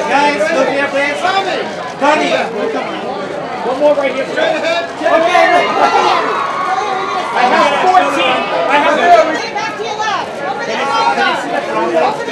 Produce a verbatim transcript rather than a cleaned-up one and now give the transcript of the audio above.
Guys, look here, please. Tony. One more right here. Okay. I have fourteen. I have. Back to your left. Over there.